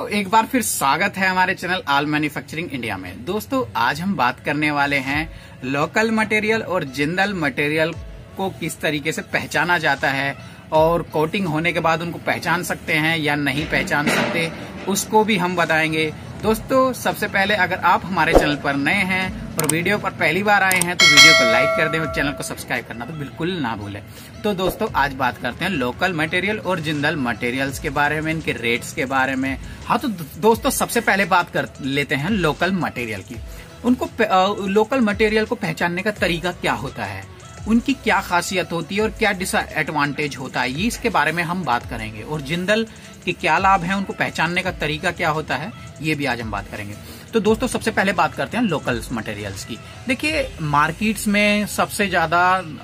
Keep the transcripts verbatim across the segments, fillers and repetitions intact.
दोस्तों एक बार फिर स्वागत है हमारे चैनल ऑल मैन्युफैक्चरिंग इंडिया में। दोस्तों आज हम बात करने वाले हैं लोकल मटेरियल और जिंदल मटेरियल को किस तरीके से पहचाना जाता है और कोटिंग होने के बाद उनको पहचान सकते हैं या नहीं पहचान सकते, उसको भी हम बताएंगे। दोस्तों सबसे पहले अगर आप हमारे चैनल पर नए हैं और वीडियो पर पहली बार आए हैं तो वीडियो को लाइक कर दें और चैनल को सब्सक्राइब करना तो बिल्कुल ना भूलें। तो दोस्तों आज बात करते हैं लोकल मटेरियल और जिंदल मटेरियल्स के बारे में, इनके रेट्स के बारे में। हाँ तो दोस्तों सबसे पहले बात कर लेते हैं लोकल मटेरियल की। उनको लोकल मटेरियल को पहचानने का तरीका क्या होता है, उनकी क्या खासियत होती है और क्या डिसएडवांटेज होता है, ये इसके बारे में हम बात करेंगे। और जिंदल के क्या लाभ हैं, उनको पहचानने का तरीका क्या होता है, ये भी आज हम बात करेंगे। तो दोस्तों सबसे पहले बात करते हैं लोकल मटेरियल्स की। देखिए मार्केट्स में सबसे ज्यादा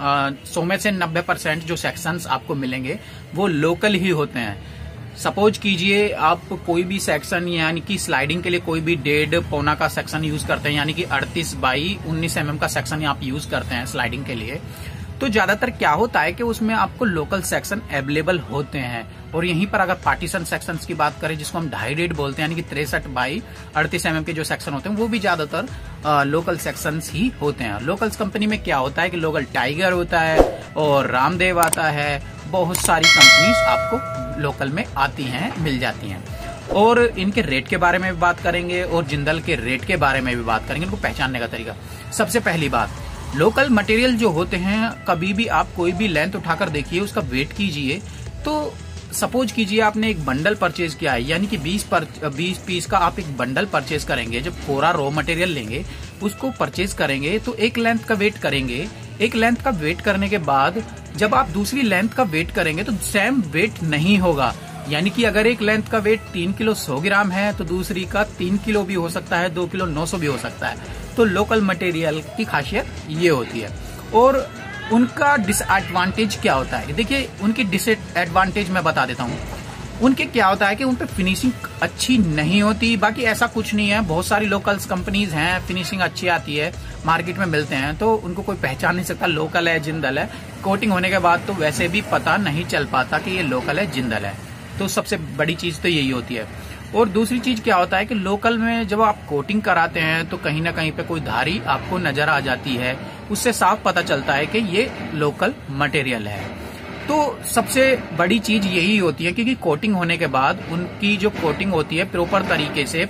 सौ में से नब्बे परसेंट जो सेक्शंस आपको मिलेंगे वो लोकल ही होते हैं। सपोज कीजिए आप कोई भी सेक्शन यानी कि स्लाइडिंग के लिए कोई भी डेढ़ पौना का सेक्शन यूज करते हैं, यानी कि अड़तीस बाई उन्नीस एम एम का सेक्शन आप यूज करते हैं स्लाइडिंग के लिए, तो ज्यादातर क्या होता है कि उसमें आपको लोकल सेक्शन अवेलेबल होते हैं। और यहीं पर अगर पार्टीशन सेक्शंस की बात करें जिसको हम ढाई डेढ़ बोलते हैं, यानी कि तिरसठ बाई अड़तीस एम एम के जो सेक्शन होते हैं वो भी ज्यादातर लोकल सेक्शंस ही होते हैं। लोकल्स कंपनी में क्या होता है कि लोकल टाइगर होता है और रामदेव आता है, बहुत सारी कंपनीज आपको लोकल में आती हैं, मिल जाती हैं। और इनके रेट के बारे में भी बात करेंगे और जिंदल के रेट के बारे में भी बात करेंगे, इनको पहचानने का तरीका। सबसे पहली बात, लोकल मटेरियल जो होते हैं कभी भी आप कोई भी लेंथ उठाकर देखिए, उसका वेट कीजिए। तो सपोज कीजिए आपने एक बंडल परचेज किया है, यानी कि बीस पर बीस पीस का आप एक बंडल परचेज करेंगे। जब पूरा रॉ मटेरियल लेंगे उसको परचेज करेंगे तो एक लेंथ का वेट करेंगे। एक लेंथ का वेट करने के बाद जब आप दूसरी लेंथ का वेट करेंगे तो सेम वेट नहीं होगा। यानी कि अगर एक लेंथ का वेट तीन किलो सौ ग्राम है तो दूसरी का तीन किलो भी हो सकता है, दो किलो नौ सौ भी हो सकता है। तो लोकल मटेरियल की खासियत ये होती है। और उनका डिसएडवांटेज क्या होता है, देखिए उनकी डिसएडवांटेज मैं बता देता हूँ। उनके क्या होता है कि उन पे फिनिशिंग अच्छी नहीं होती, बाकी ऐसा कुछ नहीं है। बहुत सारी लोकल्स कंपनीज हैं, फिनिशिंग अच्छी आती है, मार्केट में मिलते हैं, तो उनको कोई पहचान नहीं सकता लोकल है जिंदल है। कोटिंग होने के बाद तो वैसे भी पता नहीं चल पाता कि ये लोकल है जिंदल है। तो सबसे बड़ी चीज तो यही होती है। और दूसरी चीज क्या होता है कि लोकल में जब आप कोटिंग कराते हैं तो कहीं ना कहीं पे कोई धारी आपको नजर आ जाती है, उससे साफ पता चलता है कि ये लोकल मटेरियल है। तो सबसे बड़ी चीज यही होती है क्योंकि कोटिंग होने के बाद उनकी जो कोटिंग होती है प्रॉपर तरीके से,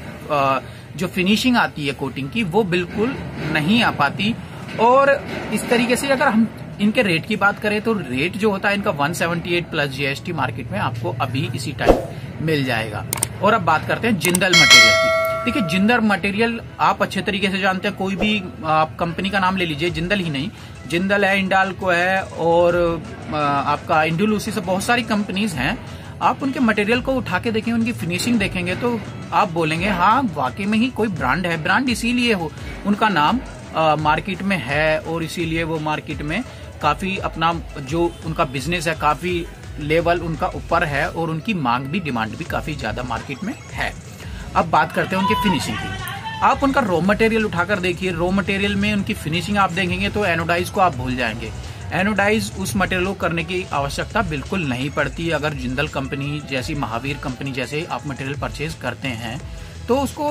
जो फिनिशिंग आती है कोटिंग की वो बिल्कुल नहीं आ पाती। और इस तरीके से अगर हम इनके रेट की बात करें तो रेट जो होता है इनका एक सौ अठहत्तर प्लस जीएसटी मार्केट में आपको अभी इसी टाइम मिल जाएगा। और अब बात करते हैं जिंदल मटेरियल की। देखिए जिंदल मटेरियल आप अच्छे तरीके से जानते हैं, कोई भी आप कंपनी का नाम ले लीजिए, जिंदल ही नहीं, जिंदल है, इंडाल्को है और आपका इंडुलूसी से बहुत सारी कंपनीज हैं। आप उनके मटेरियल को उठा के देखें, उनकी फिनिशिंग देखेंगे तो आप बोलेंगे हाँ वाकई में ही कोई ब्रांड है। ब्रांड इसीलिए हो उनका नाम आ, मार्केट में है और इसीलिए वो मार्केट में काफी अपना जो उनका बिजनेस है काफी लेवल उनका ऊपर है और उनकी मांग भी, डिमांड भी काफी ज्यादा मार्केट में है। अब बात करते हैं उनकी फिनिशिंग की। आप उनका रॉ मटेरियल उठाकर देखिए, रॉ मटेरियल में उनकी फिनिशिंग आप देखेंगे तो एनोडाइज को आप भूल जाएंगे। एनोडाइज उस मटेरियल को करने की आवश्यकता बिल्कुल नहीं पड़ती। अगर जिंदल कंपनी जैसी, महावीर कंपनी जैसे आप मटेरियल परचेज करते हैं तो उसको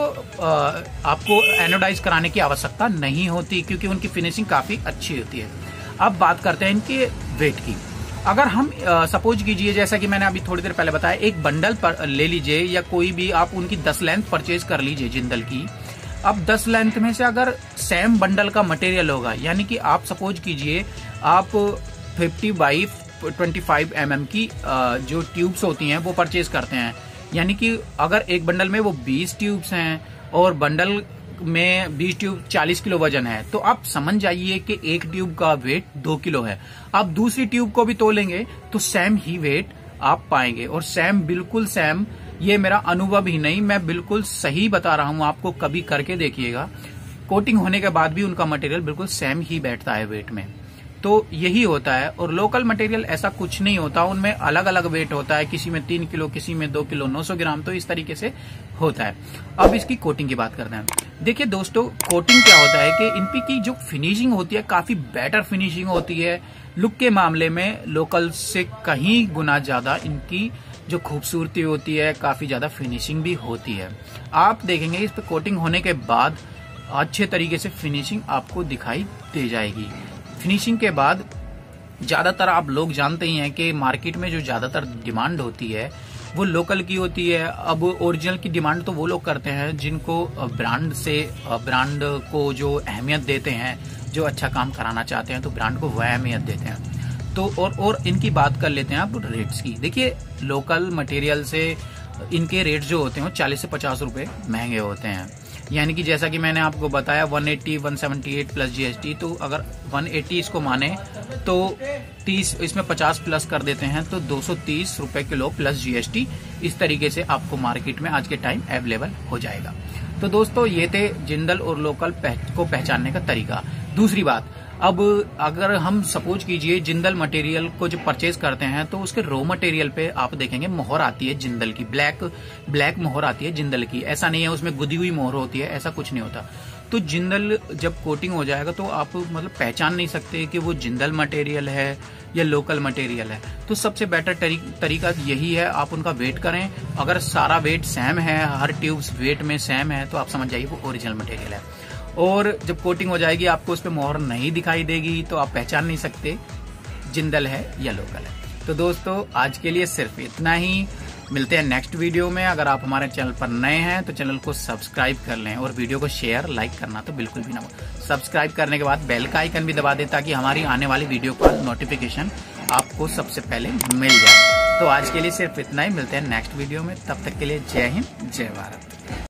आपको एनोडाइज कराने की आवश्यकता नहीं होती क्योंकि उनकी फिनिशिंग काफी अच्छी होती है। अब बात करते हैं इनके वेट की। अगर हम सपोज कीजिए जैसा कि मैंने अभी थोड़ी देर पहले बताया, एक बंडल पर ले लीजिए या कोई भी आप उनकी दस लेंथ परचेज कर लीजिए जिंदल की। अब दस लेंथ में से अगर सेम बंडल का मटेरियल होगा, यानी कि आप सपोज कीजिए आप पचास बाई पच्चीस एम एम की जो ट्यूब्स होती हैं वो परचेज करते हैं, यानी कि अगर एक बंडल में वो बीस ट्यूब्स हैं और बंडल में बीस ट्यूब चालीस किलो वजन है, तो आप समझ जाइए कि एक ट्यूब का वेट दो किलो है। आप दूसरी ट्यूब को भी तोलेंगे तो सेम ही वेट आप पाएंगे। और सेम, बिल्कुल सेम, ये मेरा अनुभव ही नहीं, मैं बिल्कुल सही बता रहा हूं आपको, कभी करके देखिएगा। कोटिंग होने के बाद भी उनका मटेरियल बिल्कुल सेम ही बैठता है वेट में। तो यही होता है। और लोकल मटेरियल ऐसा कुछ नहीं होता, उनमें अलग अलग वेट होता है, किसी में तीन किलो, किसी में दो किलो नौ सौ ग्राम, तो इस तरीके से होता है। अब इसकी कोटिंग की बात करते हैं। देखिए दोस्तों कोटिंग क्या होता है कि इनकी की जो फिनिशिंग होती है काफी बेटर फिनिशिंग होती है। लुक के मामले में लोकल से कहीं गुना ज्यादा इनकी जो खूबसूरती होती है, काफी ज्यादा फिनिशिंग भी होती है। आप देखेंगे इस पे कोटिंग होने के बाद अच्छे तरीके से फिनिशिंग आपको दिखाई दे जाएगी। फिनिशिंग के बाद ज्यादातर आप लोग जानते ही हैं कि मार्केट में जो ज्यादातर डिमांड होती है वो लोकल की होती है। अब ओरिजिनल की डिमांड तो वो लोग करते हैं जिनको ब्रांड से ब्रांड को जो अहमियत देते हैं, जो अच्छा काम कराना चाहते हैं तो ब्रांड को वह अहमियत देते हैं। तो और और इनकी बात कर लेते हैं आप रेट्स की। देखिए लोकल मटेरियल से इनके रेट जो होते हैं वो चालीस से पचास रुपए महंगे होते हैं। यानी कि जैसा कि मैंने आपको बताया एक सौ अस्सी, एक सौ अठहत्तर प्लस जीएसटी, तो अगर एक सौ अस्सी इसको माने तो तीस इसमें पचास प्लस कर देते हैं तो दो सौ तीस रुपए किलो प्लस जीएसटी इस तरीके से आपको मार्केट में आज के टाइम अवेलेबल हो जाएगा। तो दोस्तों ये थे जिंदल और लोकल पह, को पहचानने का तरीका। दूसरी बात, अब अगर हम सपोज कीजिए जिंदल मटेरियल को जो परचेज करते हैं तो उसके रॉ मटेरियल पे आप देखेंगे मोहर आती है जिंदल की, ब्लैक ब्लैक मोहर आती है जिंदल की। ऐसा नहीं है उसमें गुदी हुई मोहर होती है, ऐसा कुछ नहीं होता। तो जिंदल जब कोटिंग हो जाएगा तो आप मतलब पहचान नहीं सकते कि वो जिंदल मटेरियल है या लोकल मटेरियल है। तो सबसे बेटर तरीका यही है, आप उनका वेट करें। अगर सारा वेट सेम है, हर ट्यूब्स वेट में सेम है, तो आप समझ जाइए वो ओरिजिनल मटेरियल है। और जब कोटिंग हो जाएगी आपको उस पर मोहर नहीं दिखाई देगी तो आप पहचान नहीं सकते जिंदल है या लोकल है। तो दोस्तों आज के लिए सिर्फ इतना ही, मिलते हैं नेक्स्ट वीडियो में। अगर आप हमारे चैनल पर नए हैं तो चैनल को सब्सक्राइब कर लें और वीडियो को शेयर लाइक करना तो बिल्कुल भी ना हो। सब्सक्राइब करने के बाद बेल का आइकन भी दबा दें ताकि हमारी आने वाली वीडियो का नोटिफिकेशन आपको सबसे पहले मिल जाए। तो आज के लिए सिर्फ इतना ही, मिलते हैं नेक्स्ट वीडियो में। तब तक के लिए जय हिंद, जय भारत।